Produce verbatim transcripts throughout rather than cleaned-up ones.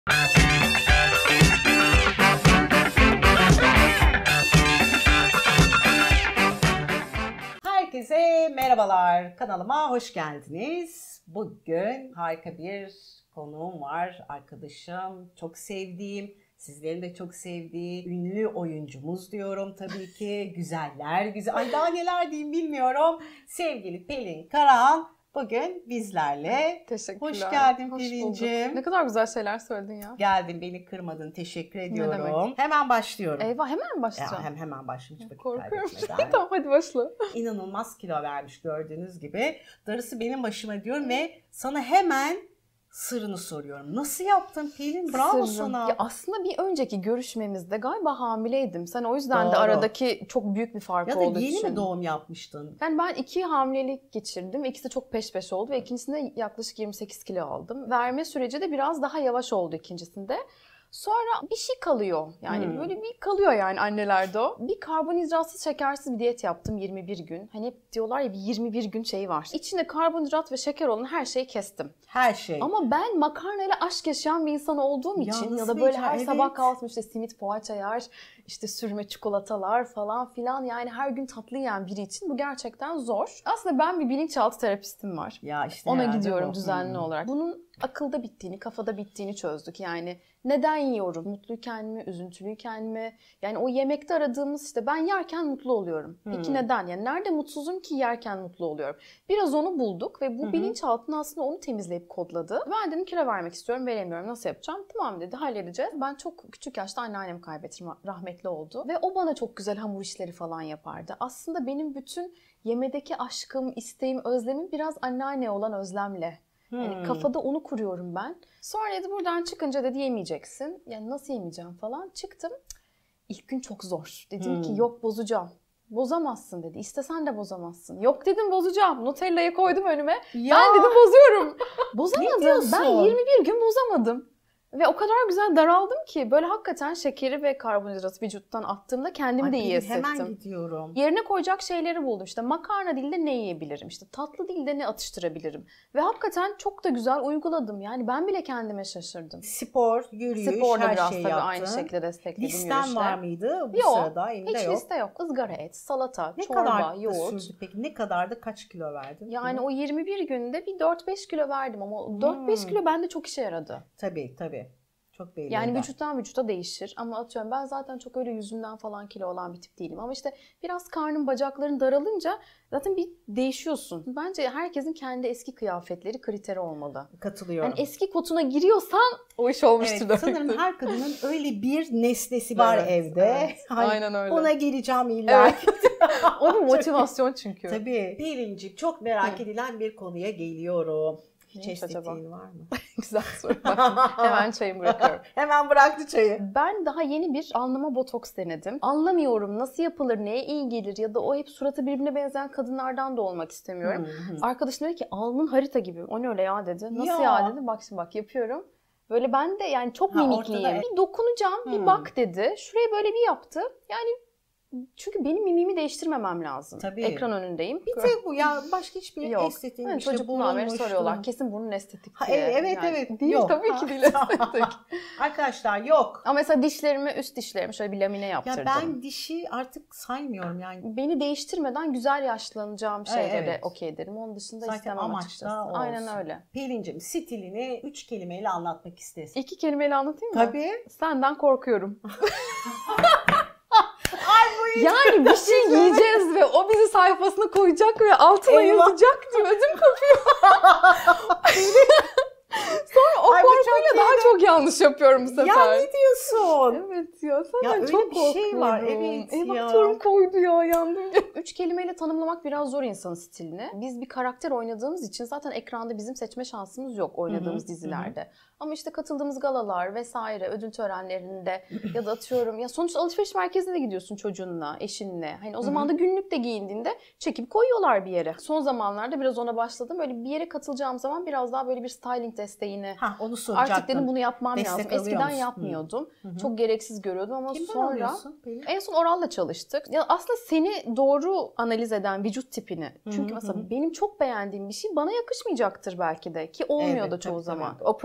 Herkese merhabalar, kanalıma hoş geldiniz. Bugün harika bir konuğum var, arkadaşım, çok sevdiğim, sizlerin de çok sevdiği ünlü oyuncumuz diyorum tabii ki. Güzeller güzel, ay daha neler diyeyim bilmiyorum. Sevgili Pelin Karahan bugün bizlerle. Teşekkürler. Hoş geldin Hoş Pelin'ciğim. bulduk. Ne kadar güzel şeyler söyledin ya. Geldin, beni kırmadın, teşekkür ediyorum. demek? Hemen başlıyorum. Eyvah, hemen mi başlayacağım? Ya, hem hemen başlayayım, hiç vakit Korkuyorum. kaybetmeden. Tamam, hadi başla. İnanılmaz kilo vermiş gördüğünüz gibi. Darısı benim başıma diyorum ve sana hemen sırrını soruyorum. Nasıl yaptın Pelin? Bravo Sırrım. sana. Ya aslında bir önceki görüşmemizde galiba hamileydim. Sen o yüzden Doğru. de aradaki çok büyük bir fark Ya da olduğu yeni için. mi doğum yapmıştın? Yani ben iki hamilelik geçirdim. İkisi de çok peş peşe oldu ve ikincisinde yaklaşık yirmi sekiz kilo aldım. Verme süreci de biraz daha yavaş oldu ikincisinde. Sonra bir şey kalıyor. Yani Hmm. böyle bir kalıyor yani annelerde o. Bir karbonhidratsız, şekersiz bir diyet yaptım yirmi bir gün. Hani hep diyorlar ya bir yirmi bir gün şeyi var. İçinde karbonhidrat ve şeker olan her şeyi kestim. Her şey. Ama ben makarnayla aşk yaşayan bir insan olduğum Ya için ya nasıl da böyle bir- her evet. sabah kahvaltım işte simit, poğaça yer, işte sürme çikolatalar falan filan, yani her gün tatlı yiyen biri için bu gerçekten zor. Aslında ben bir bilinçaltı terapistim var. Ya işte Ona herhalde gidiyorum bu. düzenli Hmm. olarak. Bunun akılda bittiğini, kafada bittiğini çözdük. Yani neden yiyorum? Mutluyken mi, üzüntülüyken mi? Yani o yemekte aradığımız işte ben yerken mutlu oluyorum. Peki Hmm. neden? Yani nerede mutsuzum ki yerken mutlu oluyorum? Biraz onu bulduk ve bu Hı hı. bilinçaltını aslında onu temizleyip kodladı. Ben dedim kilo vermek istiyorum, veremiyorum. Nasıl yapacağım? Tamam dedi, halledeceğiz. Ben çok küçük yaşta anneannemi kaybettim, rahmetli oldu. Ve o bana çok güzel hamur işleri falan yapardı. Aslında benim bütün yemedeki aşkım, isteğim, özlemim biraz anneanneye olan özlemle. Yani Hmm. kafada onu kuruyorum ben. Sonra dedi buradan çıkınca dedi yemeyeceksin. Yani nasıl yemeyeceğim falan. Çıktım. İlk gün çok zor. Dedim Hmm. ki yok, bozacağım. Bozamazsın dedi. İstesen de bozamazsın. Yok dedim, bozacağım. Nutella'yı koydum önüme. Ya. Ben dedim bozuyorum. Ne Bozamadım. diyorsun? Ben yirmi bir gün bozamadım. Ve o kadar güzel daraldım ki böyle hakikaten şekeri ve karbonhidratı vücuttan attığımda kendimi Ay de iyi Pelin, hissettim. hemen gidiyorum. Yerine koyacak şeyleri buldum. İşte makarna değil de ne yiyebilirim? İşte tatlı değil de ne atıştırabilirim? Ve hakikaten çok da güzel uyguladım. Yani ben bile kendime şaşırdım. Spor, yürüyüş, Spor da her biraz şey tabii yaptın. aynı şekilde destekledim Listen yürüyüşte. var mıydı bu Yok, sırada? Elimde hiç yok. liste yok. Izgara et, salata, Ne çorba, kadar da yoğurt. sürdü peki? Ne kadar da kaç kilo verdin? Yani Hı. o yirmi bir günde bir dört beş kilo verdim ama o dört beş Hmm. kilo bende çok işe yaradı. Tabii tabii. Çok belli. Yani eder. vücuttan vücuta değişir ama atıyorum ben zaten çok öyle yüzümden falan kilo olan bir tip değilim. Ama işte biraz karnın, bacakların daralınca zaten bir değişiyorsun. Bence herkesin kendi eski kıyafetleri kriteri olmalı. Katılıyorum. Yani eski kotuna giriyorsan o iş olmuştur Evet, demektir. sanırım her kadının öyle bir nesnesi var Evet, evde. evet. Hani Aynen öyle. ona geleceğim illa. Evet. O bir motivasyon çünkü. Tabii. Pelinciğim, çok merak Hı. edilen bir konuya geliyorum. Hiç Neymiş acaba? estetiğin var mı? Güzel soru. Hemen çayımı bırakıyorum. Hemen bıraktı çayı. Ben daha yeni bir alnıma botoks denedim. Anlamıyorum nasıl yapılır, neye iyi gelir ya da o hep suratı birbirine benzeyen kadınlardan da olmak istemiyorum. Hı hı. Arkadaşım dedi ki alnın harita gibi. O ne öyle ya dedi. Nasıl Ya. ya, dedi. Bak şimdi bak yapıyorum. Böyle ben de yani çok Ha, mimikliyim. ortada- Bir dokunacağım, bir Hmm. bak dedi. Şuraya böyle bir yaptı. Yani çünkü benim mimimi değiştirmemem lazım. Tabii. Ekran önündeyim. Bir tek bu ya, başka hiçbir Yok. estetiğin Yani işte çocukluğundan beri bulunmuştu. soruyorlar. Kesin burnun estetik Ha, diye. evet evet, Yani evet. Değil Yok. tabii ki değil estetik. Arkadaşlar yok. Ama mesela dişlerimi, üst dişlerimi şöyle bir lamine yaptırdım. Ya ben dişi artık saymıyorum yani. Beni değiştirmeden güzel yaşlanacağım şeylere evet. okey derim. Onun dışında Zaten istemem amaç da açıkçası. o Aynen olsun. öyle. Pelin'cim, stilini üç kelimeyle anlatmak istesin. İki kelimeyle anlatayım mı? Tabii. Senden korkuyorum. Yani bir şey yiyeceğiz ve o bizi sayfasına koyacak ve altına Eyvah. yazacak diye ödüm kopuyor. Sonra o Ay, bu korkuyla çok daha çok yanlış yapıyorum bu sefer. Ya ne diyorsun? Evet ya senden Ya öyle çok bir korkuyorum. şey var, evet Eyvah ya. diyorum koydu ya, yandım. Üç kelimeyle tanımlamak biraz zor insanın stilini. Biz bir karakter oynadığımız için zaten ekranda bizim seçme şansımız yok oynadığımız Hı hı, dizilerde. Ama işte katıldığımız galalar vesaire, ödül törenlerinde ya da atıyorum ya sonuçta alışveriş merkezine de gidiyorsun çocuğunla, eşinle. Hani o zaman da günlük de giyindiğinde çekip koyuyorlar bir yere. Son zamanlarda biraz ona başladım. Böyle bir yere katılacağım zaman biraz daha böyle bir styling desteğine. Ha, onu soracaktım. Artık dedim bunu yapmam Destek lazım. alıyor Eskiden musun? yapmıyordum. Hı hı. Çok gereksiz görüyordum ama Kimden sonra alıyorsun Pelin? en son Oral'la çalıştık. Ya aslında seni doğru analiz eden vücut tipini. Çünkü Hı hı mesela hı. benim çok beğendiğim bir şey bana yakışmayacaktır belki de ki olmuyor Evet, da çoğu tabii, zaman. tabii. O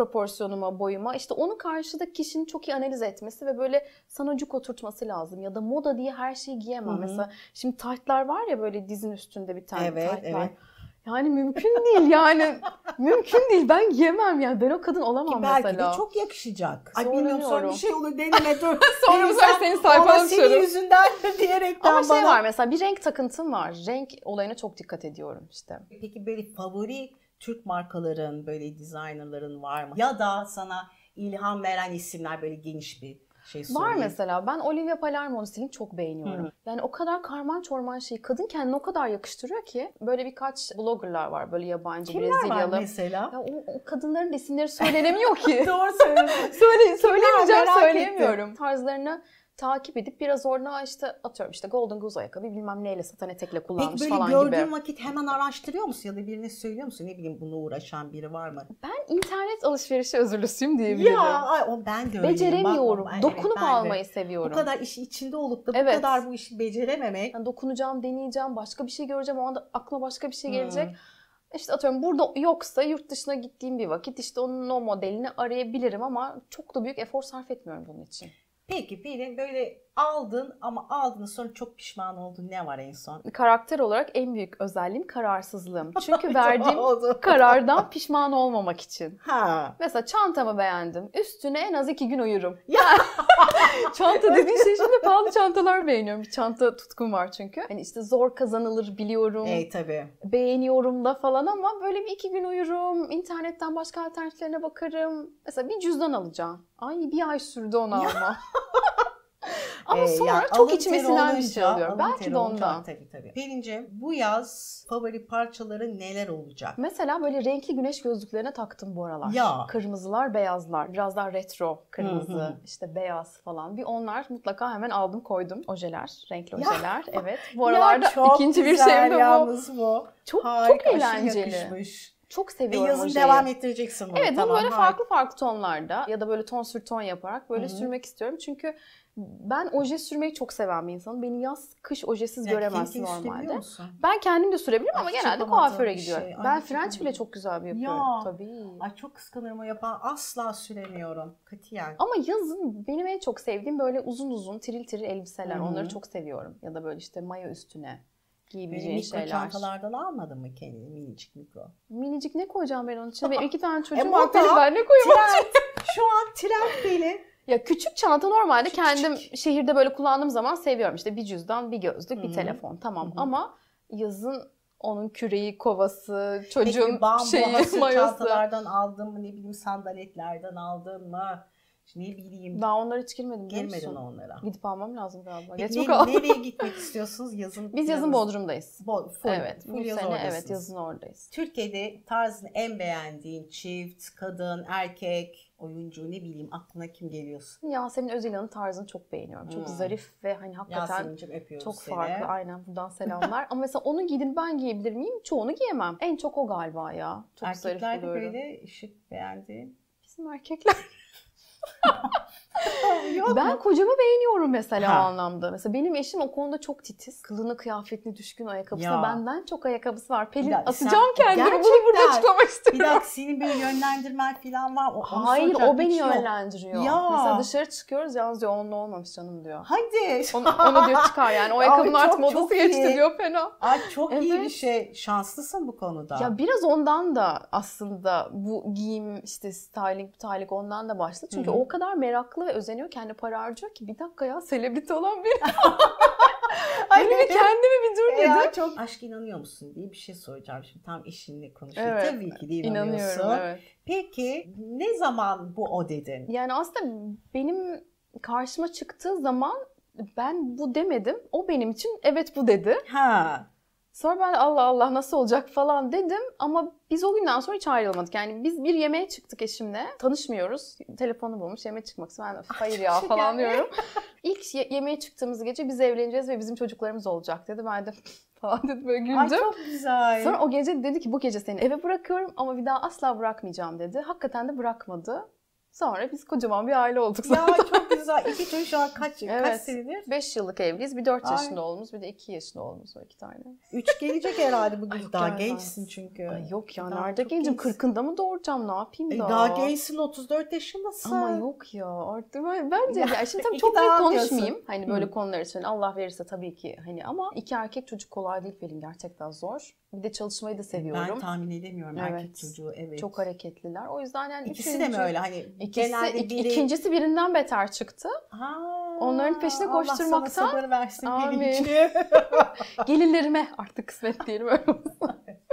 proporsiyonuma, boyuma. İşte onu karşıdaki kişinin çok iyi analiz etmesi ve böyle sana cuk oturtması lazım. Ya da moda diye her şeyi giyemem. Hı-hı. Mesela şimdi taytlar var ya böyle dizin üstünde bir tane evet, taytlar. Evet. Yani mümkün değil yani. Mümkün değil. Ben giyemem ya. Ben o kadın olamam Ki belki mesela. Belki de çok yakışacak. Ay bilmiyorum sonra bir şey olur deneme dur. Sonra bu sefer senin sayfana düşerim. Senin yüzünden diyerekten Ama bana. şey var mesela bir renk takıntım var. Renk olayına çok dikkat ediyorum işte. Peki böyle favori Türk markaların, böyle designerların var mı? Ya da sana ilham veren isimler böyle geniş bir şey söyleyeyim. Var mesela. Ben Olivia Palermo'nun stilini çok beğeniyorum. Hı. Yani o kadar karman çorman şey. Kadın kendini o kadar yakıştırıyor ki. Böyle birkaç bloggerlar var böyle yabancı, kimler Brezilyalı. Kimler var mesela? Ya o, o kadınların isimleri söylenemiyor ki. Doğru söylüyorsun. Söyle, söyleyemeyeceğim, söyleyemiyorum. Ettim. Tarzlarını takip edip biraz orada işte atıyorum işte Golden Goose ayakkabı bilmem neyle satan etekle kullanmış falan gibi. Peki böyle gördüğün vakit hemen araştırıyor musun ya da birine söylüyor musun? Ne bileyim bununla uğraşan biri var mı? Ben internet alışverişi özürlüsüyüm diyebilirim. Ya ay, o ben de öyleyim. Beceremiyorum. Bak, Dokunup evet, almayı de. seviyorum. Bu kadar işi içinde olup da bu evet. kadar bu işi becerememek. Yani dokunacağım, deneyeceğim, başka bir şey göreceğim. O anda aklıma başka bir şey gelecek. Hmm. İşte atıyorum burada yoksa yurt dışına gittiğim bir vakit işte onun o modelini arayabilirim ama çok da büyük efor sarf etmiyorum bunun için. Peki benim böyle aldın ama aldığın sonra çok pişman oldun. Ne var en son? Karakter olarak en büyük özelliğim kararsızlığım. Çünkü verdiğim karardan pişman olmamak için. Ha. Mesela çantamı beğendim. Üstüne en az iki gün uyurum. Ya. Çanta dediğin şey şimdi pahalı çantalar beğeniyorum. Bir çanta tutkum var çünkü. Hani işte zor kazanılır biliyorum. Ey tabii. Beğeniyorum da falan ama böyle bir iki gün uyurum. İnternetten başka alternatiflerine bakarım. Mesela bir cüzdan alacağım. Ay bir ay sürdü onu alma. Ama ee, sonra ya, çok içime sinen bir şey alıyorum. Belki de ondan. Tabii tabii. Pelin'ciğim bu yaz favori parçaları neler olacak? Mesela böyle renkli güneş gözlüklerine taktım bu aralar. Ya. Kırmızılar, beyazlar. Biraz daha retro kırmızı, hı hı. işte beyaz falan. Bir onlar mutlaka hemen aldım koydum. Ojeler, renkli ojeler. Ya. Evet. Bu aralarda ya, ikinci bir şeyim de bu. bu. Çok, Harika, çok eğlenceli. Çok seviyorum e yazın ojeyi. devam ettireceksin bunu. Evet bunu tamam, böyle harika. farklı farklı tonlarda ya da böyle ton sür ton yaparak böyle Hı-hı. sürmek istiyorum. Çünkü ben oje sürmeyi çok seven bir insanım. Beni yaz, kış ojesiz ya göremezsin normalde. Ben kendim de sürebilirim ama genelde kuaföre gidiyorum. Şey. Ben Ay, French bile çok güzel bir yapıyorum. Ya. Tabii. Ay çok kıskanırım o yapan. Asla süremiyorum. Katiyen. Ama yazın benim en çok sevdiğim böyle uzun uzun tiril tiril elbiseler. Hı-hı. Onları çok seviyorum. Ya da böyle işte mayo üstüne giyebileceğin mikro şeyler. Mikro çantalardan almadın mı kendini? Minicik mikro. Minicik ne koyacağım ben onun için? Benim iki tane çocuğum var. Ben ne koyayım? Şu an trend beni. Ya küçük çanta normalde küçük, kendim küçük. Şehirde böyle kullandığım zaman seviyorum. İşte bir cüzdan, bir gözlük, Hı-hı. bir telefon tamam. Hı-hı. Ama yazın onun küreği, kovası, çocuğun Peki, bambu, şeyi, mayosu. çantalardan aldın mı? Ne bileyim sandaletlerden aldın mı? Ne bileyim. Ben onlara hiç girmedim. Girmedin onlara. Gidip almam lazım galiba. Peki, ne, nereye gitmek istiyorsunuz yazın? Biz yazın Bodrum'dayız. Bo- full, evet. Full bu yaz sene oradasınız. evet yazın oradayız. Türkiye'de tarzını en beğendiğin çift, kadın, erkek, oyuncu ne bileyim aklına kim geliyorsun? Yasemin Özilhan'ın tarzını çok beğeniyorum. Çok hmm. zarif ve hani hakikaten çok seni. farklı. Aynen buradan selamlar. Ama mesela onu giydim ben giyebilir miyim? Çoğunu giyemem. En çok o galiba ya. Çok zarif buluyorum. Erkeklerde böyle şık beğendiğin? Bizim erkekler. Ben mu? Kocamı beğeniyorum mesela ha. o anlamda. Mesela benim eşim o konuda çok titiz. Kılına, kıyafetine düşkün, ayakkabısına. Ya. Benden çok ayakkabısı var. Pelin dakika, atacağım kendimi. Bunu burada açıklamak istiyorum. Bir dakika senin böyle yönlendirmen falan var. O, Hayır o beni yönlendiriyor. Ya. Mesela dışarı çıkıyoruz yalnız diyor onunla olmamış canım diyor. Hadi. Onu, onu diyor çıkar yani. O ayakkabının artık modası geçti iyi. Diyor fena. Ay çok evet. iyi bir şey. Şanslısın bu konuda. Ya biraz ondan da aslında bu giyim işte styling, styling ondan da başladı. Çünkü Hı-hı. o kadar meraklı ve özeniyor. Kendi para harcıyor ki bir dakika ya selebriti olan biri. Hani bir kendimi bir dur dedim. Ya çok aşk inanıyor musun diye bir şey soracağım. Şimdi tam eşinle konuşuyor. Evet, Tabii ki de inanıyorsun. İnanıyorum evet. Peki ne zaman bu o dedin? Yani aslında benim karşıma çıktığı zaman ben bu demedim. O benim için evet bu dedi. Ha. Sonra ben Allah Allah nasıl olacak falan dedim ama biz o günden sonra hiç ayrılmadık. Yani biz bir yemeğe çıktık eşimle. Tanışmıyoruz. Telefonu bulmuş yemeğe çıkmak istiyor. Ben hayır ya falan diyorum. İlk ye- yemeğe çıktığımız gece biz evleneceğiz ve bizim çocuklarımız olacak dedi. Ben de falan dedi böyle güldüm. Ay çok güzel. Sonra o gece dedi ki bu gece seni eve bırakıyorum ama bir daha asla bırakmayacağım dedi. Hakikaten de bırakmadı. Sonra biz kocaman bir aile olduk Ya zaten. çok güzel. İki çocuk şu an kaç, Evet. kaç senedir? beş yıllık evliyiz. Bir dört Ay. yaşında oğlumuz, bir de iki yaşında oğlumuz var, iki tane. Üç gelecek herhalde bugün. Ay, Daha gelmez. gençsin çünkü. Ay yok ya, Daha nerede çok gencim? gençsin. kırkında mı doğuracağım? Ne yapayım E, daha? daha gençsin, otuz dört yaşındasın. Ama yok ya artık ben, bence Ya, ya şimdi tabii iki çok büyük daha konuşmayayım. diyorsun. Hani böyle konular için Allah verirse tabii ki hani, ama iki erkek çocuk kolay değil Pelin, gerçekten zor. Bir de çalışmayı da seviyorum. Ben tahmin edemiyorum Evet. erkek çocuğu. Evet. Çok hareketliler. O yüzden yani İkisi üçüncü, de mi öyle? Hani İkisi, genelde ik- biri... ikincisi birinden beter çıktı. Ha, Onların peşine koşturmaktan- Allah sana sabır versin. Amin. Pelin'ciğim. Gelinlerime artık kısmet diyelim öyle olsun.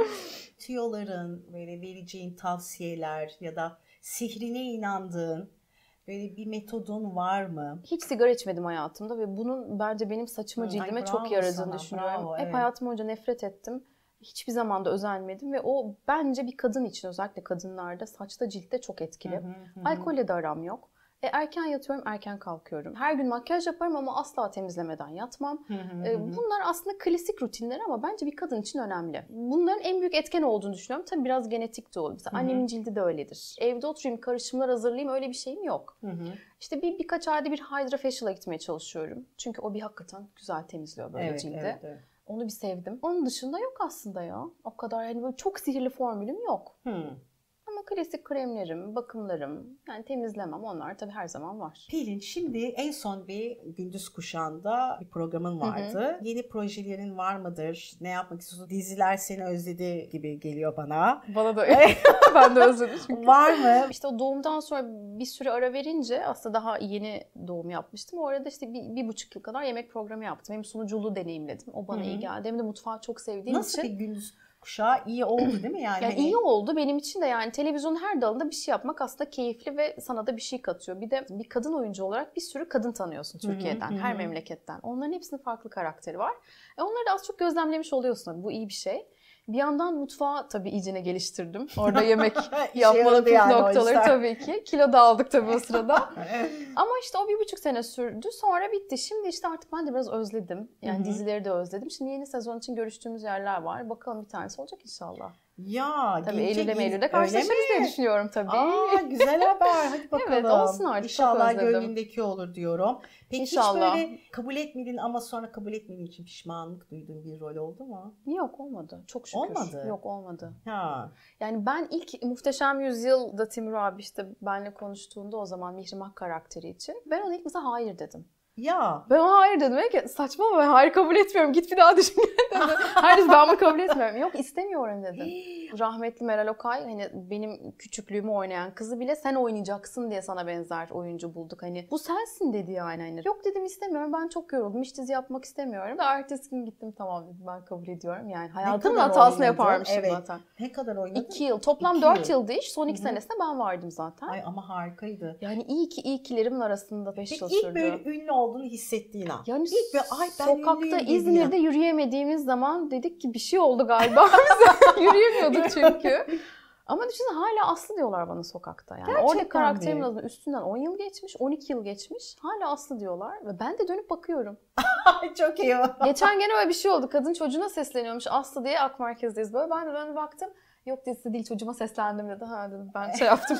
Tüyoların, böyle vereceğin tavsiyeler ya da sihrine inandığın böyle bir metodun var mı? Hiç sigara içmedim hayatımda ve bunun bence benim saçıma, Hı, cildime ay, çok bravo yaradığını sana, düşünüyorum. bravo, Hep evet. hayatım boyunca nefret ettim. Hiçbir zaman da özenmedim ve o bence bir kadın için, özellikle kadınlarda saçta, ciltte çok etkili. Hı hı, hı. Alkolle de aram yok. E, erken yatıyorum, erken kalkıyorum. Her gün makyaj yaparım ama asla temizlemeden yatmam. Hı hı, E, hı hı. bunlar aslında klasik rutinler ama bence bir kadın için önemli. Bunların en büyük etken olduğunu düşünüyorum. Tabii biraz genetik de olur. Mesela Hı hı. annemin cildi de öyledir. Evde oturayım, karışımlar hazırlayayım, öyle bir şeyim yok. Hı hı. İşte bir birkaç ayda bir Hydra Facial'a gitmeye çalışıyorum. Çünkü o bir hakikaten güzel temizliyor böyle Evet, cildi. evet, evet. Onu bir sevdim. Onun dışında yok aslında ya. O kadar yani böyle çok sihirli formülüm yok. Hı. Ama klasik kremlerim, bakımlarım, yani temizlemem, onlar tabii her zaman var. Pelin, şimdi en son bir Gündüz Kuşağı'nda bir programın vardı. Hı hı. Yeni projelerin var mıdır? Ne yapmak istiyorsun? Diziler seni özledi gibi geliyor bana. Bana da öyle. Ben de özledim çünkü. Var mı? İşte o doğumdan sonra bir süre ara verince, aslında daha yeni doğum yapmıştım. O arada işte bir, bir buçuk yıl kadar yemek programı yaptım. Hem sunuculuğu deneyimledim. O bana Hı hı. iyi geldi. Hem de mutfağı çok sevdiğim Nasıl için. bir Gündüz Kuşağı iyi oldu değil mi? Yani, Yani hani... iyi oldu benim için de, yani televizyonun her dalında bir şey yapmak aslında keyifli ve sana da bir şey katıyor. Bir de bir kadın oyuncu olarak bir sürü kadın tanıyorsun Türkiye'den, Hı hı, her hı. memleketten. Onların hepsinin farklı karakteri var. E onları da az çok gözlemlemiş oluyorsun. Bu iyi bir şey. Bir yandan mutfağı tabii iyicene geliştirdim. Orada yemek yapmanın püf yani noktaları tabii ki. Kilo da aldık tabii o sırada. Ama işte o bir buçuk sene sürdü. Sonra bitti. Şimdi işte artık ben de biraz özledim. Yani Hı hı. dizileri de özledim. Şimdi yeni sezon için görüştüğümüz yerler var. Bakalım bir tanesi olacak inşallah. Ya Tabii gelecek Eylül'de yeni- Eylül'de Öyle karşılaşırız mi? diye düşünüyorum tabii. Aa, güzel haber. Hadi bakalım. Evet, olsun artık, çok İnşallah özledim. gönlündeki olur diyorum. Peki İnşallah. hiç böyle kabul etmedin ama sonra kabul etmediğin için pişmanlık duyduğun bir rol oldu mu? Yok, olmadı. Çok şükür. Olmadı. Yok, olmadı. Ha. Yani ben ilk Muhteşem Yüzyıl'da Timur abi işte benimle konuştuğunda, o zaman Mihrimah karakteri için, ben ona ilk mesela hayır dedim. Ya. Ben ona hayır dedim. Ki saçma ama ben hayır kabul etmiyorum. Git bir daha düşün dedi. Hayır, ben bunu kabul etmiyorum. Yok, istemiyorum dedim. Rahmetli Meral Okay, hani benim küçüklüğümü oynayan kızı bile sen oynayacaksın diye sana benzer oyuncu bulduk. Hani bu sensin dedi yani. Hani, yok dedim, istemiyorum. Ben çok yoruldum. Hiç dizi yapmak istemiyorum. Da ertesi gün gittim, tamam dedim, ben kabul ediyorum. Yani hayatımın kadar hatasını oynadın? yaparmışım Evet. zaten. Ne kadar oynadın? İki yıl. Toplam İki dört yıl. yıldı iş. Son iki Hı hı. senesinde ben vardım zaten. Ay ama harikaydı. Yani iyi ki iyi kilerimin arasında beş Peki yıl ilk sürdü. böyle ünlü olduğunu hissettiğin an. Yani İlk böyle, ay ben sokakta ünlüyüm dediğin İzmir'de an. yürüyemediğimiz zaman dedik ki bir şey oldu galiba bize. Yürüyemiyorduk çünkü. Ama düşünsene, hala Aslı diyorlar bana sokakta. Yani Gerçekten orada karakterimin mi? adına üstünden on yıl geçmiş, on iki yıl geçmiş. Hala Aslı diyorlar ve ben de dönüp bakıyorum. Ay çok iyi. Geçen gene öyle bir şey oldu. Kadın çocuğuna sesleniyormuş Aslı diye, Ak Merkez'deyiz böyle. Ben de dönüp baktım. Yok dizisi değil, çocuğuma seslendim dedi. Ha dedim, ben şey yaptım.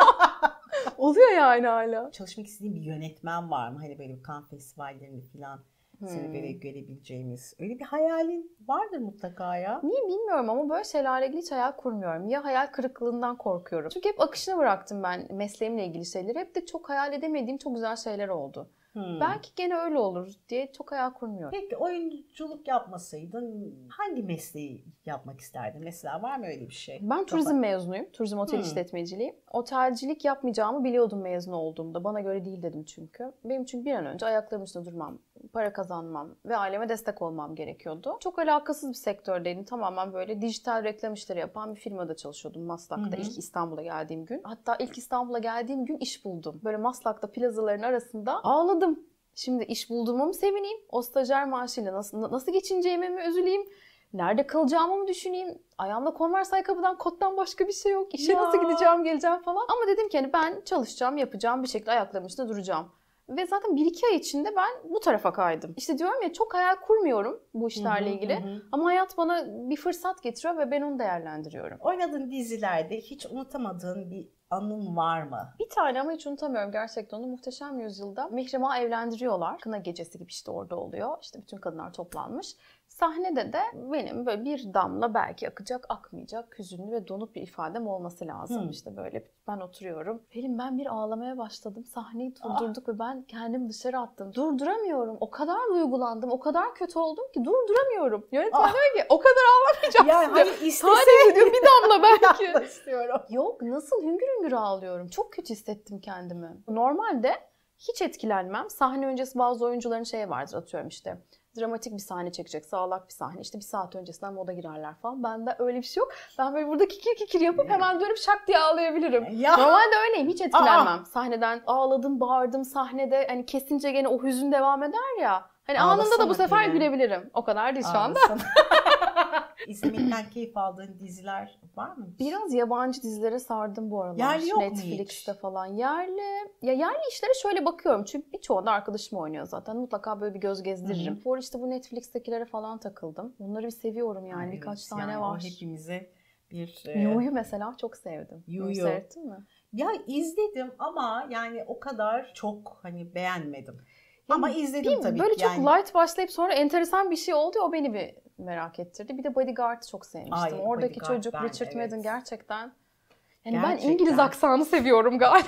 Oluyor yani hala. Çalışmak istediğin bir yönetmen var mı? Hani böyle bir Cannes festivallerinde falan seni Hmm. böyle görebileceğimiz. Öyle bir hayalin vardır mutlaka ya. Niye bilmiyorum ama böyle şeylerle ilgili hiç hayal kurmuyorum. Ya hayal kırıklığından korkuyorum. Çünkü hep akışına bıraktım ben mesleğimle ilgili şeyleri. Hep de çok hayal edemediğim çok güzel şeyler oldu. Hmm. Belki gene öyle olur diye çok hayal kurmuyorum. Peki oyunculuk yapmasaydın hangi mesleği yapmak isterdin? Mesela var mı öyle bir şey? Ben turizm mezunuyum. Turizm otel Hmm. işletmeciliği. Otelcilik yapmayacağımı biliyordum mezun olduğumda. Bana göre değil dedim çünkü. Benim çünkü bir an önce ayaklarımın üstünde durmam, para kazanmam ve aileme destek olmam gerekiyordu. Çok alakasız bir sektördeydim. Tamamen böyle dijital reklam işleri yapan bir firmada çalışıyordum Maslak'ta. Hı hı. İlk İstanbul'a geldiğim gün. Hatta ilk İstanbul'a geldiğim gün iş buldum. Böyle Maslak'ta plazaların arasında ağladım. Şimdi iş bulduğuma mı sevineyim? O stajyer maaşıyla nasıl, nasıl geçineceğime mi üzüleyim? Nerede kalacağımı mı düşüneyim? Ayağımda Converse ayakkabıdan, kottan başka bir şey yok. İşe Ya. nasıl gideceğim, geleceğim falan. Ama dedim ki hani ben çalışacağım, yapacağım, bir şekilde ayaklarımın üstünde duracağım. Ve zaten bir iki ay içinde ben bu tarafa kaydım. İşte diyorum ya, çok hayal kurmuyorum bu işlerle Hı hı, ilgili. hı hı. Ama hayat bana bir fırsat getiriyor ve ben onu değerlendiriyorum. Oynadığın dizilerde hiç unutamadığın bir anın var mı? Bir tane ama hiç unutamıyorum gerçekten onu. Muhteşem Yüzyıl'da Mihrimah'ı evlendiriyorlar. Kına gecesi gibi işte orada oluyor. İşte bütün kadınlar toplanmış. Sahnede de benim böyle bir damla belki akacak, akmayacak, hüzünlü ve donuk bir ifadem olması lazım. Hmm. İşte böyle ben oturuyorum. Pelin ben bir ağlamaya başladım. Sahneyi durdurduk ah. ve ben kendimi dışarı attım. Durduramıyorum. O kadar duygulandım, o kadar kötü oldum ki durduramıyorum. Yönetmen ah. diyor ki o kadar ağlamayacaksın. Yani hani istese... Sadece diyor bir damla belki. Bir damla istiyorum. Yok nasıl hüngür hüngür ağlıyorum. Çok kötü hissettim kendimi. Normalde hiç etkilenmem. Sahne öncesi bazı oyuncuların şeyi vardır atıyorum işte. Dramatik bir sahne çekecek, sağlak bir sahne. İşte bir saat öncesinden moda girerler falan. Bende öyle bir şey yok. Ben böyle burada kikir kikir yapıp hemen dönüp şak diye ağlayabilirim. Ya. Normalde öyleyim. Hiç etkilenmem. Aa. Sahneden ağladım, bağırdım sahnede. Hani kesince gene o hüzün devam eder ya. Hani ağlasana anında da bu sefer yine gülebilirim. O kadar değil şu anda. İzlemekten keyif aldığın diziler var mı? Biraz yabancı dizilere sardım bu aralar. Yerli yok Netflix'te mu hiç? falan. Yerli. Ya yerli işlere şöyle bakıyorum. Çünkü birçoğunda arkadaşım oynuyor zaten. Mutlaka böyle bir göz gezdiririm. Bu işte bu Netflix'tekilere falan takıldım. Onları bir seviyorum yani. Evet, birkaç tane yani var. O hepimize bir... Yu'yu mesela çok sevdim. Yu'yu. Seyrettin mi? Ya izledim ama yani o kadar çok hani beğenmedim. Ya ama izledim tabii böyle ki. Böyle çok light başlayıp sonra enteresan bir şey oldu ya, o beni bir merak ettirdi. Bir de Bodyguard'ı çok sevmiştim. Ay, Oradaki Bodyguard, çocuk ben, Richard evet. Madden gerçekten. Yani gerçekten. Ben İngiliz aksanı seviyorum galiba.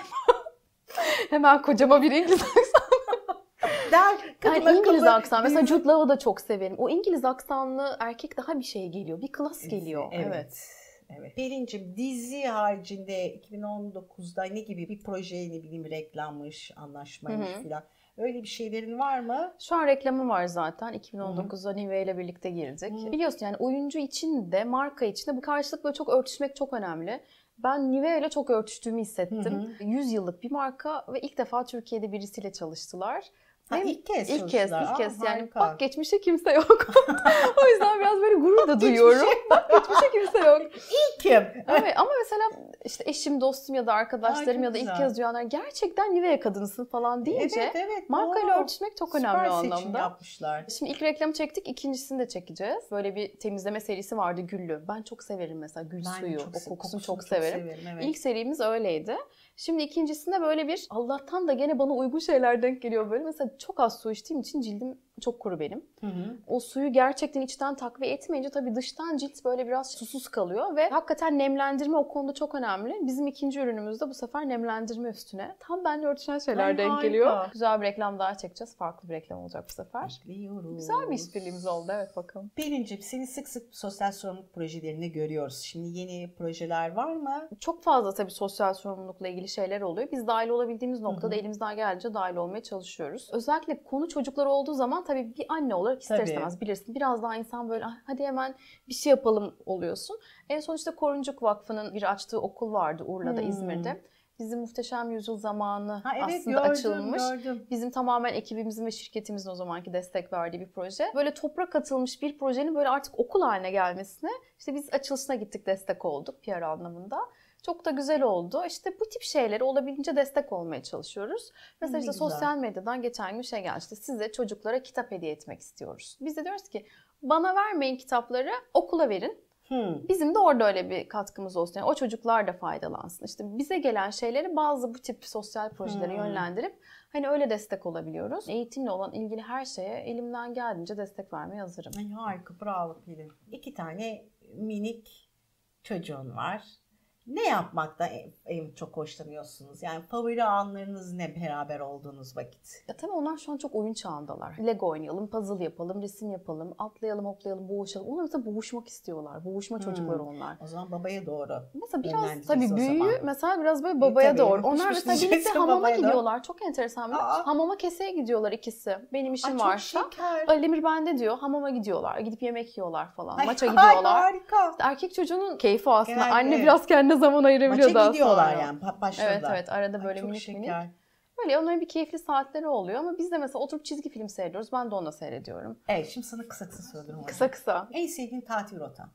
Hemen kocama bir İngiliz aksanı. Der, yani İngiliz aksanı. Mesela Jude Law'ı da çok severim. O İngiliz aksanlı erkek daha bir şey geliyor. Bir klas geliyor. Evet. evet. Evet. Pelin'cim dizi haricinde iki bin on dokuzda ne gibi bir proje, ne bileyim reklammış, anlaşmaymış filan. Öyle bir şeylerin var mı? Şu an reklamı var zaten. iki bin on dokuzda Nivea ile birlikte girdik. Hı-hı. Biliyorsun yani oyuncu için de marka için de bu karşılık böyle çok örtüşmek çok önemli. Ben Nivea ile çok örtüştüğümü hissettim. yüz yıllık bir marka ve ilk defa Türkiye'de birisiyle çalıştılar. Ha, ilk kez ilk kez, ilk kez Aa, yani harika. Bak geçmişte kimse yok. O yüzden biraz böyle gurur da duyuyorum. Bak geçmişte kimse yok. İlkim. Evet ama mesela işte eşim, dostum ya da arkadaşlarım Aa, ya da güzel. ilk kez duyanlar gerçekten Nivea kadınısın falan deyince evet, evet, markayla örtüşmek çok Süper önemli o anlamda. Seçim yapmışlar. Şimdi ilk reklamı çektik, ikincisini de çekeceğiz. Böyle bir temizleme serisi vardı Güllü. Ben çok severim mesela gül ben suyu. Çok, o kokusunu, kokusunu çok, çok severim. severim evet. İlk serimiz öyleydi. Şimdi ikincisinde böyle bir Allah'tan da gene bana uygun şeyler denk geliyor böyle. Mesela çok az su içtiğim için cildim çok kuru benim. Hı hı. O suyu gerçekten içten takviye etmeyince tabii dıştan cilt böyle biraz susuz kalıyor ve hakikaten nemlendirme o konuda çok önemli. Bizim ikinci ürünümüzde bu sefer nemlendirme üstüne tam benimle örtüşen şeyler Ay, denk harika. geliyor. Güzel bir reklam daha çekeceğiz. Farklı bir reklam olacak bu sefer. Bekliyoruz. Güzel bir işbirliğimiz oldu. Evet bakalım. Pelin'ciğim seni sık sık sosyal sorumluluk projelerinde görüyoruz. Şimdi yeni projeler var mı? Çok fazla tabii sosyal sorumlulukla ilgili şeyler oluyor. Biz dahil olabildiğimiz noktada hı hı. elimizden geldiğince dahil olmaya çalışıyoruz. Özellikle konu çocuklar olduğu zaman tabii bir anne olarak ister tabii. istemez bilirsin. Biraz daha insan böyle hadi hemen bir şey yapalım oluyorsun. En son işte Koruncuk Vakfı'nın bir açtığı okul vardı Urla'da, hmm. İzmir'de. Bizim Muhteşem Yüzyıl zamanı ha, evet, aslında gördüm, açılmış. Gördüm. Bizim tamamen ekibimizin ve şirketimizin o zamanki destek verdiği bir proje. Böyle toprak atılmış bir projenin böyle artık okul haline gelmesine işte biz açılışına gittik, destek olduk P R anlamında. Çok da güzel oldu. İşte bu tip şeylere olabildiğince destek olmaya çalışıyoruz. Mesela işte sosyal medyadan geçen gün bir şey geldi. İşte size çocuklara kitap hediye etmek istiyoruz. Biz de diyoruz ki bana vermeyin kitapları, okula verin. Hmm. Bizim de orada öyle bir katkımız olsun. Yani o çocuklar da faydalansın. İşte bize gelen şeyleri bazı bu tip sosyal projelere hmm. yönlendirip hani öyle destek olabiliyoruz. Eğitimle olan ilgili her şeye elimden geldiğince destek vermeye hazırım. Ay, harika, bravo Pelin. İki tane minik çocuğun var. Ne yapmakta en çok hoşlanıyorsunuz? Yani favori anlarınız ne beraber olduğunuz vakit? Ya tabii onlar şu an çok oyun çağındalar. Lego oynayalım, puzzle yapalım, resim yapalım, atlayalım, hoplayalım, boğuşalım. Onlar mesela boğuşmak istiyorlar. Boğuşma hmm. çocukları onlar. O zaman babaya doğru. Mesela biraz tabii büyüğü mesela biraz böyle babaya e, doğru. Onlar mesela birlikte hamama gidiyorlar. Çok enteresan. Hamama keseye gidiyorlar ikisi. Benim işim Ay, varsa. Ali Emir bende diyor. Hamama gidiyorlar. Gidip yemek yiyorlar falan. Ay, Maça gidiyorlar. Harika. İşte erkek çocuğun keyfi aslında. Genelde, Anne evet. biraz kendine zaman ayırabiliyor daha sonra. Maça gidiyorlar yani başladılar. Evet evet arada böyle Ay, minik şeker. minik. Böyle onların bir keyifli saatleri oluyor ama biz de mesela oturup çizgi film seyrediyoruz. Ben de onu da seyrediyorum. Evet şimdi sana kısa kısa söylüyorum. Kısa kısa. En sevdiğin tatil rotan?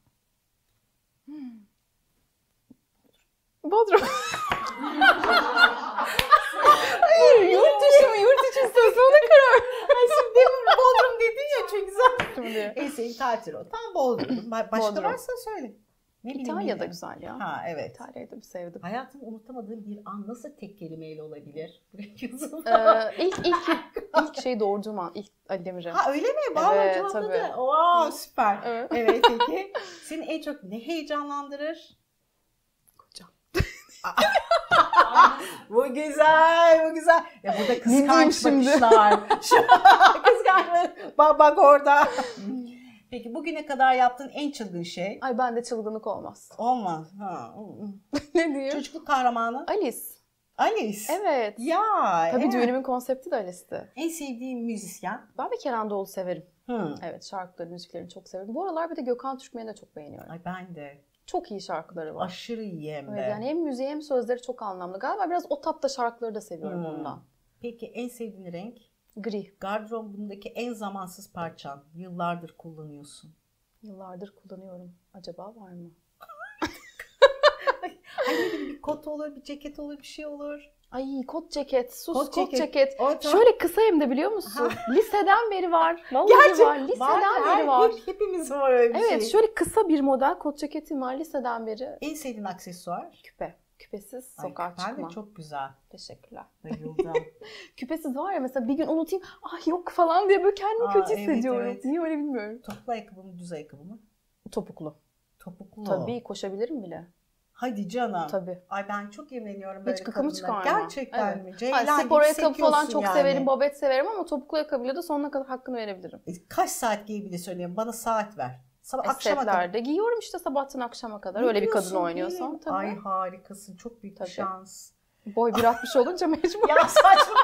Hmm. Bodrum. Hayır yurt dışı mı yurt içi istiyorsan ona karar. Ay şimdi demin Bodrum dedin ya çok güzel. Şimdi. En sevdiğin tatil rotan Bodrum. Başka Bodrum. varsa söyle. Ne bileyim, İtalya da ne- güzel ya. Ha evet. İtalya'yı da bir sevdim. Hayatımda unutamadığım bir an nasıl tek kelimeyle olabilir? Yazın. Ee, ilk ilk ilk şey doğurduğum an, ilk Ali Demir'e. Ha öyle mi? Vallahi Evet, canlandı. tabii. Wow, süper. Evet. Evet peki. Seni en çok ne heyecanlandırır? Kocam. Bu güzel, bu güzel. Ya burada Ne diyeyim kıskanç şimdi? bakışlar. Şu- Kıskanç. Bak bak orada. Peki bugüne kadar yaptığın en çılgın şey? Ay bende çılgınlık olmaz. Olmaz. Ha. Ne diyeyim? Çocukluk kahramanı? Alice. Alice. Evet. Ya. Tabii evet. düğünümün konsepti de Alice'ti. En sevdiğin müzisyen? Ben bir Kenan Doğulu severim. Hı. Evet, şarkıları, müziklerini çok severim. Bu aralar bir de Gökhan Türkmen'i de çok beğeniyorum. Ay ben de. Çok iyi şarkıları var. Aşırı iyi hem de. Evet, yani hem müziği hem sözleri çok anlamlı. Galiba biraz o tapta şarkıları da seviyorum Hmm. ondan. Peki en sevdiğin renk? Gri. Gardırobundaki en zamansız parçan. Yıllardır kullanıyorsun. Yıllardır kullanıyorum. Acaba var mı? Hani ne bileyim, bir kot olur, bir ceket olur, bir şey olur. Ay kot ceket, sus Kot kot, ceket. ceket. O tam- Şöyle kısa hem de biliyor musun? Liseden beri var. Vallahi Gerçek- var. Liseden Var, beri var. hep- hepimiz var öyle bir Evet, şey. şöyle kısa bir model kot ceketim var liseden beri. En sevdiğin aksesuar? Küpe. Küpesiz Ay, sokağa ben çıkma. de çok güzel. Teşekkürler. Bayıldım. Küpesiz var ya mesela bir gün unutayım. Ah yok falan diye böyle kendimi Aa, kötü evet, hissediyorum. evet. Niye öyle bilmiyorum. Topuklu ayakkabı mı, düz ayakkabı mı? Topuklu. Topuklu. Tabii koşabilirim bile. Hadi canım. Tabii. Ay ben çok imreniyorum böyle Hiç gıkımı kadınlara. çıkarma. Gerçekten Evet. mi? Ha, Ceylan spor gibi ayakkabı falan sekiyorsun çok yani. severim, babet severim ama topuklu ayakkabıyla da sonuna kadar hakkını verebilirim. E, Kaç saat giyebilir söyleyeyim. Bana saat ver. Sabah akşama kadar. Setlerde giyiyorum işte sabahtan akşama kadar. Ne Öyle bir kadın diyorsun oynuyorsam Pelin? tabii. Ay harikasın. Çok büyük Tabii. bir şans. Boy bir altmış olunca mecbur. Ya saçma.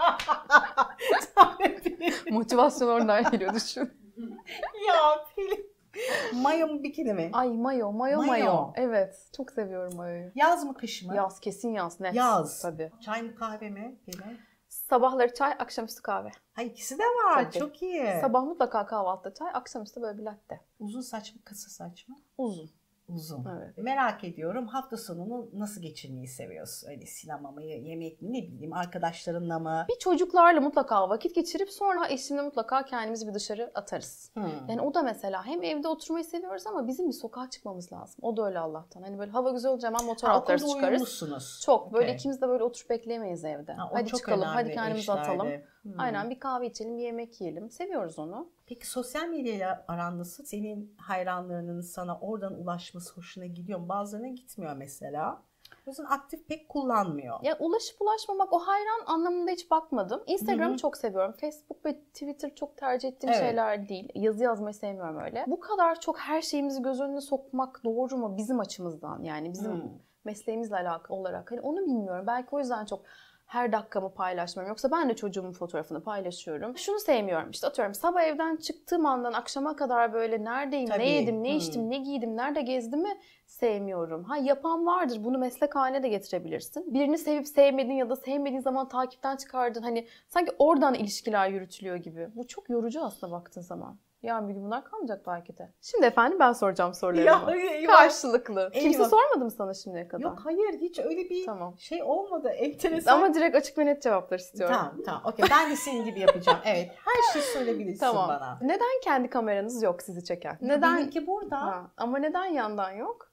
Motivasyon oradan geliyor düşün. Ya Pelin. Mayo mu bikini mi? Ay mayo, mayo, Mayo. mayo. Evet, çok seviyorum mayoyu. Yaz mı kış mı? Yaz, kesin yaz, net. Yaz. Tabii. Çay mı kahve mi Pelin? Sabahları çay, akşamüstü kahve. Ha ikisi de var. Tabii. Çok iyi. Sabah mutlaka kahvaltıda çay, akşamüstü böyle bir latte. Uzun saç mı kısa saç mı? Uzun. Uzun. Evet. Merak ediyorum hafta sonunu nasıl geçirmeyi seviyorsun? Öyle sinema mı, yemek mi, ne bileyim arkadaşlarınla mı? Bir çocuklarla mutlaka vakit geçirip sonra eşimle mutlaka kendimizi bir dışarı atarız. Hmm. Yani o da mesela hem evde oturmayı seviyoruz ama bizim bir sokağa çıkmamız lazım. O da öyle Allah'tan. Hani böyle hava güzel olunca hemen motor Ha, atlarız okulda çıkarız. uyumuşsunuz. Çok. Böyle Okey. ikimiz de böyle oturup bekleyemeyiz evde. Ha, o hadi çok çıkalım, hadi önemli kendimizi eşlerde. atalım. Hmm. Aynen bir kahve içelim, bir yemek yiyelim. Seviyoruz onu. Peki sosyal medyayla aran nasıl? Senin hayranlarının sana oradan ulaşması hoşuna gidiyor mu? Bazılarına gitmiyor mesela. O yüzden aktif pek kullanmıyor. Ya ulaşıp ulaşmamak o hayran anlamında hiç bakmadım. Instagram'ı Hı hı. çok seviyorum. Facebook ve Twitter çok tercih ettiğim Evet. şeyler değil. Yazı yazmayı sevmiyorum öyle. Bu kadar çok her şeyimizi göz önüne sokmak doğru mu bizim açımızdan? Yani bizim Hmm. mesleğimizle alakalı olarak. Hani onu bilmiyorum. Belki o yüzden çok her dakikamı paylaşmıyorum. Yoksa ben de çocuğumun fotoğrafını paylaşıyorum. Şunu sevmiyorum işte atıyorum sabah evden çıktığım andan akşama kadar böyle neredeyim, Tabii. ne yedim, ne Hmm. içtim, ne giydim, nerede gezdim mi sevmiyorum. Ha yapan vardır. Bunu meslek haline de getirebilirsin. Birini sevip sevmediğin ya da sevmediğin zaman takipten çıkardın. Hani sanki oradan ilişkiler yürütülüyor gibi. Bu çok yorucu aslında baktığın zaman. Yarın bir gün bunlar kalmayacak belki de. Şimdi efendim ben soracağım sorularımı. Ya, eyvah. Karşılıklı. Kimse Eyvah. sormadı mı sana şimdiye kadar? Yok hayır hiç öyle bir Tamam. şey olmadı. Enteresan. Ama direkt açık ve net cevaplar istiyorum. Tamam tamam okey ben de senin gibi yapacağım. Evet her şeyi söyleyebilirsin Tamam. bana. Neden kendi kameranız yok sizi çeken? Neden? Benimki burada. Ha, ama neden yandan yok?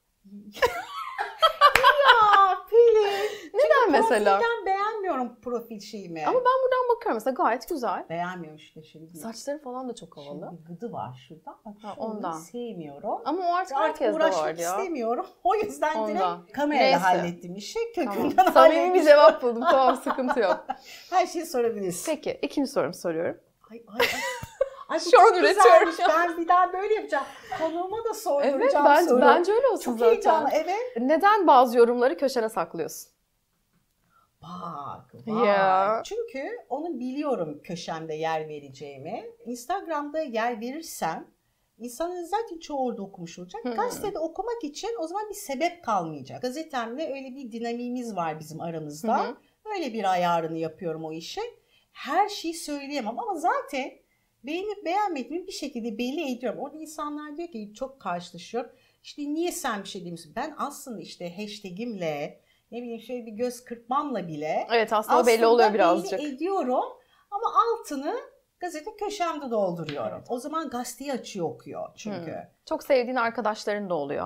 Aa Pelin. Neden mesela? Profilden beğenmiyorum profil şeyimi. Ama ben buradan bakıyorum mesela gayet güzel. beğenmiyorum işte şimdi. Saçları falan da çok havalı. Şimdi gıdı var şurada. Bak Ha, şu onu ondan. sevmiyorum. Ama o artık Artık herkes de uğraşmak var ya. istemiyorum. O yüzden Ondan. direkt kamerayla Neyse. hallettim işi. Kökünden Tamam. Samimi bir hallettim. cevap buldum. Tamam sıkıntı yok. Her şeyi sorabilirsin. Peki ikinci sorumu soruyorum. Ay, ay, ay. Ay, bu Şu an çok üretiyorum güzelmiş. ya. Ben bir daha böyle yapacağım. Konuğuma da sorduracağım Evet bence, soru. bence öyle olsun Çok zaten. heyecanlı. Evet. Neden bazı yorumları köşene saklıyorsun? Bak, vay. Ya. Çünkü onu biliyorum köşemde yer vereceğimi. Instagram'da yer verirsem insanların zaten çoğu orada okumuş olacak. Hmm. Gazetede okumak için o zaman bir sebep kalmayacak. Gazetemle öyle bir dinamiğimiz var bizim aramızda. Hı hı. Öyle bir ayarını yapıyorum o işe. Her şeyi söyleyemem ama zaten beğenip beğenmediğimi bir şekilde belli ediyorum. Orada insanlar diyor ki çok karşılaşıyor. İşte niye sen bir şey demiyorsun? Ben aslında işte hashtagimle ne bileyim şöyle bir göz kırpmamla bile Evet aslında, o belli oluyor birazcık. belli ediyorum ama altını gazete köşemde dolduruyorum. Evet. O zaman gazeteyi açıyor okuyor çünkü. Hı. Çok sevdiğin arkadaşların da oluyor.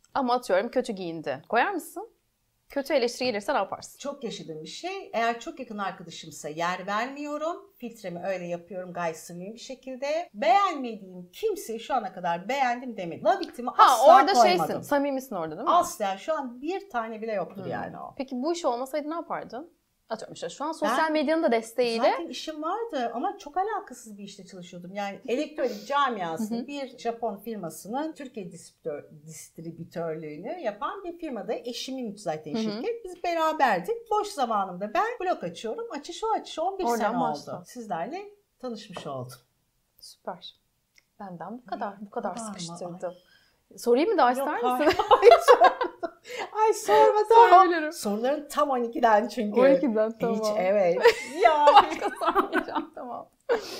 Ama atıyorum kötü giyindi. Koyar mısın? Kötü eleştiri gelirse ne yaparsın? Çok yaşadığım bir şey. Eğer çok yakın arkadaşımsa yer vermiyorum. Filtremi öyle yapıyorum gayet samimi bir şekilde. Beğenmediğim kimseyi şu ana kadar beğendim demedim. Love itimi Ha asla orada koymadım. şeysin, samimisin orada değil mi? Asla. Şu an bir tane bile yoktur Hmm. yani o. Peki bu iş olmasaydı ne yapardın? Atıyorum işte şu an sosyal Ben- medyanın da desteğiyle. Zaten işim vardı ama çok alakasız bir işte çalışıyordum. Yani elektronik camiası bir Japon firmasının Türkiye distribütör, distribütörlüğünü yapan bir firmada eşimin zaten Hı hı. şirket. Biz beraberdik. Boş zamanımda ben blog açıyorum. Açış o açış on bir Oradan sene başla. oldu. Sizlerle tanışmış oldum. Süper. Benden bu kadar. Bu kadar kadar mı? sıkıştırdım. Sorayım mı daha ister Yok, misin? hayır. Ay sorma. Ay sorma tamam. Sorabilirim. Soruların tam on ikiden çünkü. on ikiden tamam. Hiç evet. Ya. Başka sormayacağım tamam.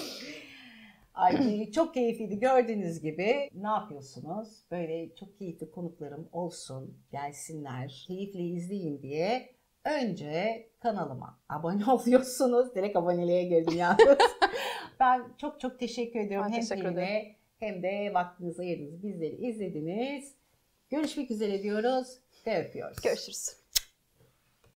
Ay çok keyifliydi gördüğünüz gibi. Ne yapıyorsunuz? Böyle çok keyifli konuklarım olsun, gelsinler, keyifli izleyin diye önce kanalıma abone oluyorsunuz. Direkt aboneliğe girdim yalnız. Ben çok çok teşekkür ediyorum. Ben hem teşekkür Pelin'e hem de vaktinizi ayırdınız, bizleri izlediniz. Görüşmek üzere diyoruz ve öpüyoruz. Görüşürüz.